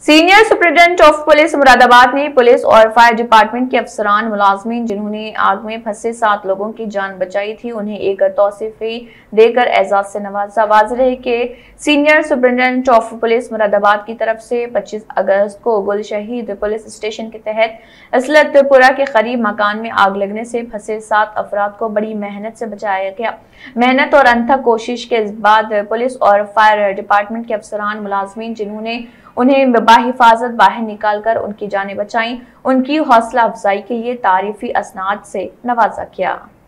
Senior superintendent of police Moradabad ने police और fire department के अफसरान मुलाजमीन जिन्होंने आग में फंसे 7 लोगों की जान बचाई थी उन्हें एक तौसीफी देकर एजाज से नवाजा। वाज़ेह है कि senior superintendent of police Moradabad की तरफ से 25 अगस्त को गुल शहीद पुलिस स्टेशन के तहत असलतपुरा के करीब मकान में आग लगने से फंसे 7 अफराद को बड़ी मेहनत से बचाया गया। मेहनत और अनथक कोशिश के बाद पुलिस और फायर डिपार्टमेंट के अफसरान मुलाजमीन जिन्होंने उन्हें बाहिफाजत बाहर निकालकर उनकी जानें बचाई, उनकी हौसला अफजाई के लिए तारीफी असनाद से नवाजा किया।